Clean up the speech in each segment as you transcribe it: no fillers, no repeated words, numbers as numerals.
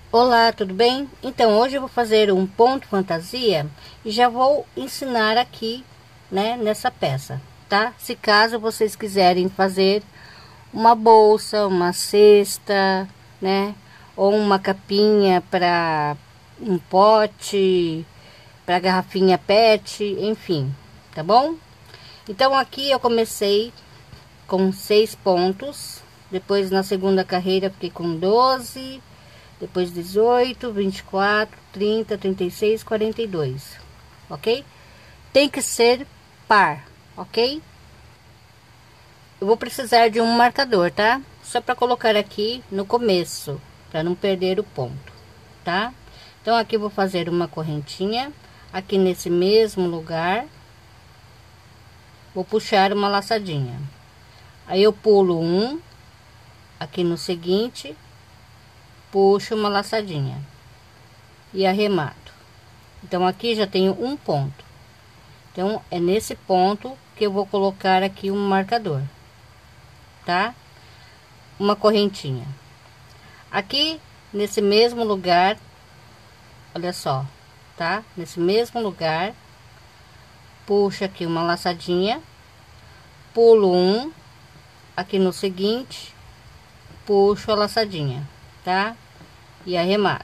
Olá, tudo bem? Então, hoje eu vou fazer um ponto fantasia e já vou ensinar aqui, né, nessa peça, tá? Se caso vocês quiserem fazer uma bolsa, uma cesta, né, ou uma capinha para um pote, para garrafinha PET, enfim, tá bom? Então, aqui eu comecei com 6 pontos, depois na segunda carreira fiquei com 12, depois 18, 24, 30, 36, 42, ok? Tem que ser par, ok? Eu vou precisar de um marcador, tá? Só para colocar aqui no começo, para não perder o ponto, tá? Então aqui eu vou fazer uma correntinha, aqui nesse mesmo lugar, vou puxar uma laçadinha. Aí eu pulo um, aqui no seguinte, puxo uma laçadinha e arremato. Então aqui já tenho um ponto. Então é nesse ponto que eu vou colocar aqui um marcador, tá? Uma correntinha. Aqui nesse mesmo lugar, olha só, tá? Nesse mesmo lugar, puxo aqui uma laçadinha, pulo um, aqui no seguinte, puxo a laçadinha, tá? E arremato.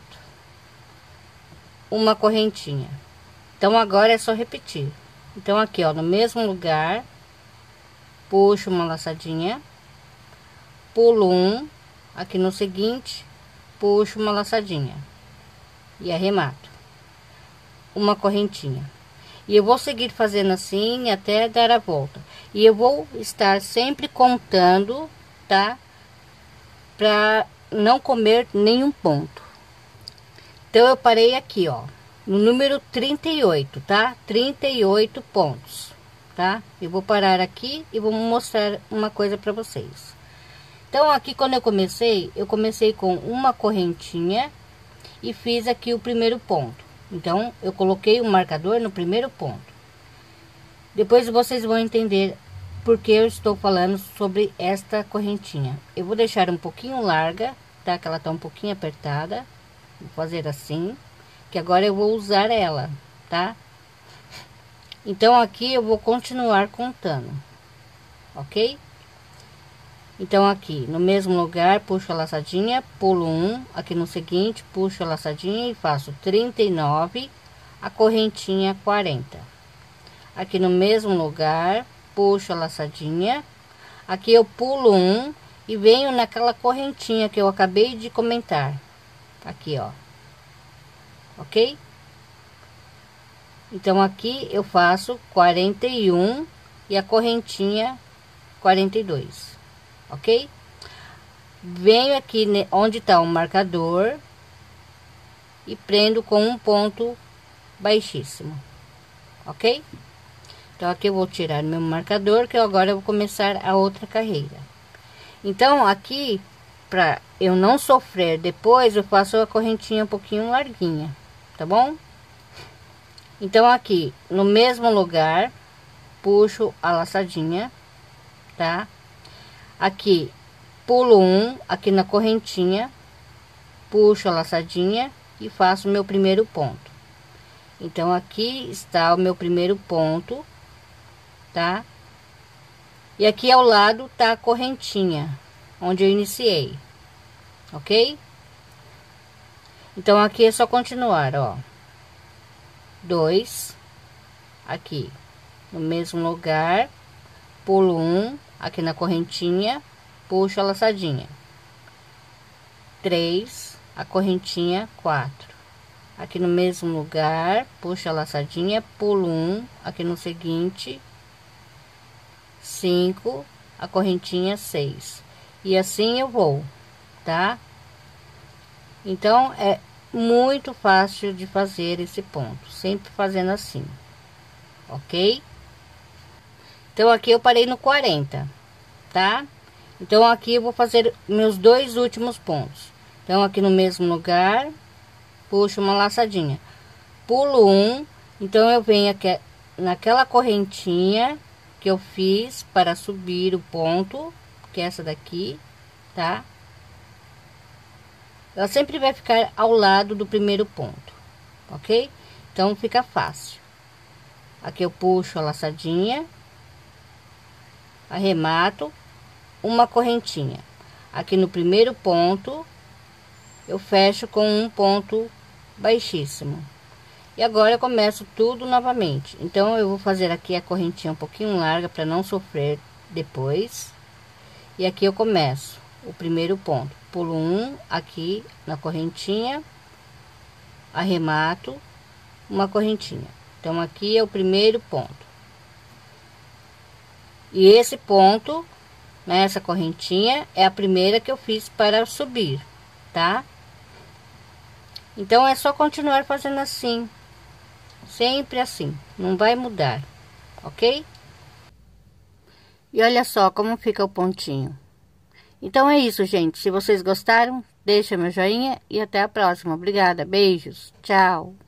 Uma correntinha. Então agora é só repetir. Então aqui, ó, no mesmo lugar, puxo uma laçadinha, pulo um, aqui no seguinte, puxo uma laçadinha e arremato. Uma correntinha. E eu vou seguir fazendo assim até dar a volta. E eu vou estar sempre contando, tá? Pra não comer nenhum ponto. Então eu parei aqui, ó, no número 38, tá? 38 pontos, tá? Eu vou parar aqui e vou mostrar uma coisa para vocês. Então aqui quando eu comecei com uma correntinha e fiz aqui o primeiro ponto. Então eu coloquei o marcador no primeiro ponto. Depois vocês vão entender porque eu estou falando sobre esta correntinha. Eu vou deixar um pouquinho larga, tá? Que ela tá um pouquinho apertada. Vou fazer assim, que agora eu vou usar ela, tá? Então aqui eu vou continuar contando, ok? Então aqui no mesmo lugar, puxo a laçadinha, pulo um, aqui no seguinte, puxo a laçadinha e faço 39, a correntinha 40. Aqui no mesmo lugar, puxo a laçadinha, aqui eu pulo um e venho naquela correntinha que eu acabei de comentar. Aqui, ó, ok? Então aqui eu faço 41 e a correntinha 42, ok? Venho aqui onde tá o marcador e prendo com um ponto baixíssimo, ok? Então aqui eu vou tirar meu marcador, que agora eu vou começar a outra carreira. Então aqui, para eu não sofrer depois, eu faço a correntinha um pouquinho larguinha, tá bom? Então aqui no mesmo lugar, puxo a laçadinha, tá? Aqui pulo um, aqui na correntinha, puxo a laçadinha e faço meu primeiro ponto. Então aqui está o meu primeiro ponto, tá? E aqui ao lado tá a correntinha onde eu iniciei, ok? Então aqui é só continuar, ó, 2, aqui no mesmo lugar, pulo um, aqui na correntinha, puxo a laçadinha, 3, a correntinha 4, aqui no mesmo lugar, puxo a laçadinha, pulo um, aqui no seguinte, 5, a correntinha 6, e assim eu vou, tá? Então é muito fácil de fazer esse ponto, sempre fazendo assim, ok? Então aqui eu parei no 40, tá? Então aqui eu vou fazer meus dois últimos pontos. Então aqui no mesmo lugar, puxo uma laçadinha, pulo um, então eu venho aqui naquela correntinha que eu fiz para subir o ponto, que é essa daqui, tá? ela sempre vai ficar ao lado do primeiro ponto, ok? Então fica fácil. Aqui eu puxo a laçadinha, arremato, uma correntinha. Aqui no primeiro ponto eu fecho com um ponto baixíssimo. E agora eu começo tudo novamente. Então eu vou fazer aqui a correntinha um pouquinho larga para não sofrer depois. E aqui eu começo o primeiro ponto, pulo um aqui na correntinha, arremato, uma correntinha. Então aqui é o primeiro ponto. E esse ponto, né, essa correntinha é a primeira que eu fiz para subir, tá? Então é só continuar fazendo assim, sempre assim, não vai mudar, ok? E olha só como fica o pontinho. Então é isso, gente. Se vocês gostaram, deixa meu joinha e até a próxima. Obrigada, beijos, tchau.